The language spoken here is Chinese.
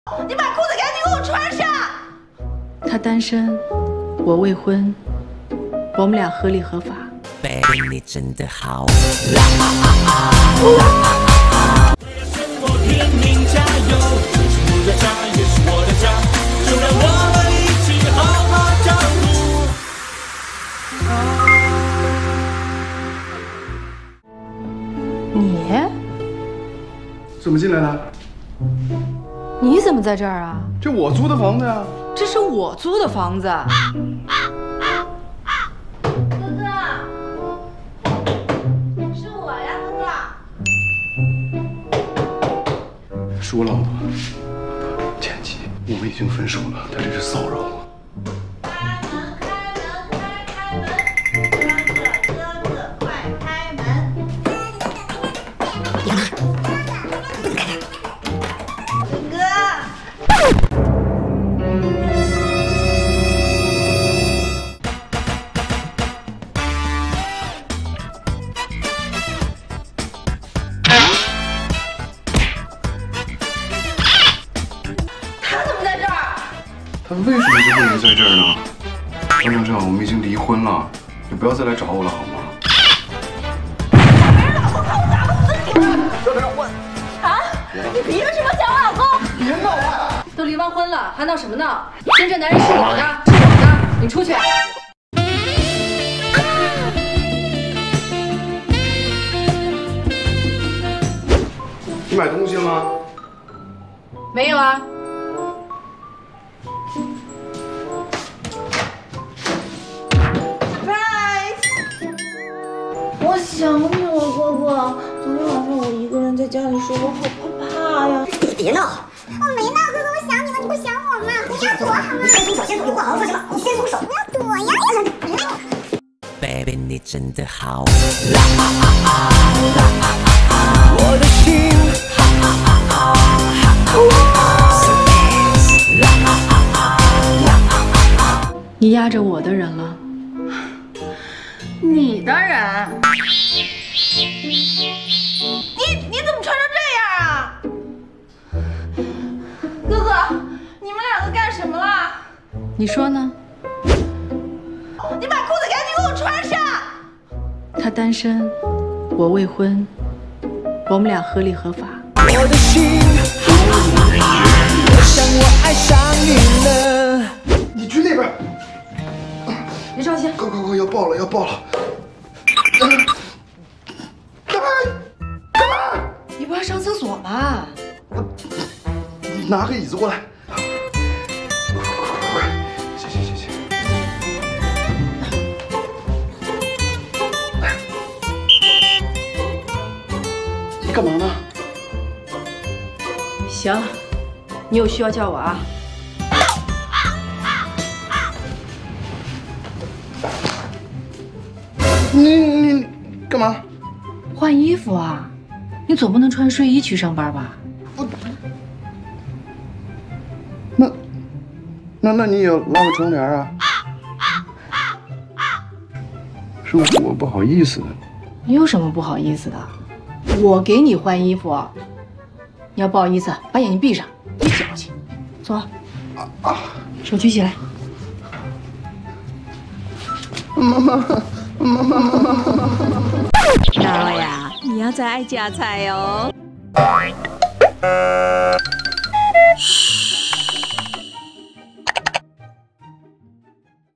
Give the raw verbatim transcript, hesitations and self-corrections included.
你把裤子赶紧给我穿上。 他单身，我未婚，我们俩合理合法。 Baby， 你真的好。 你怎么进来的？ 你怎么在这儿啊？ 这我租的房子呀。 这是我租的房子。 哥哥，是我呀，哥哥。 是我老婆，前妻，我们已经分手了，她这是骚扰我。 他为什么就会在这儿呢？张正正，我们已经离婚了，你不要再来找我了，好吗？ 我啊！你凭什么抢我老公？ 别闹了！ 都离完婚了，还闹什么闹？真正男人是我的，是我的，你出去。 你买东西了吗？ 没有啊。 我想你了，哥哥。昨天晚上我一个人在家里睡，我好害怕呀。 你别闹！我没闹，哥哥，我想你了，你不想我吗？你要躲好吗？你先松手，先有话好好说行吗？你先松手。我要躲呀！ Baby， 你真的好。 我的心。 你压着我的人了。 你的人，你你怎么穿成这样啊？哥哥，你们两个干什么了？ 你说呢？ 你把裤子赶紧给我穿上。 他单身，我未婚，我们俩合理合法。 我的心，我想我爱上你了。 你去那边。 别着急， 快快快，要爆了，要爆了！干嘛？干嘛？ 你不要上厕所吗？ 我拿个椅子过来。快快快，谢谢谢谢。你干嘛呢？ 行，你有需要叫我啊。 你你干嘛？ 换衣服啊！你总不能穿睡衣去上班吧？ 我那那那你也拉个窗帘啊？是我不好意思。 你有什么不好意思的？我给你换衣服，你要不好意思，把眼睛闭上，别矫情。走，啊啊，手举起来。 妈妈。 妈妈，妈妈，妈妈， 老呀，你要再爱夹菜哦。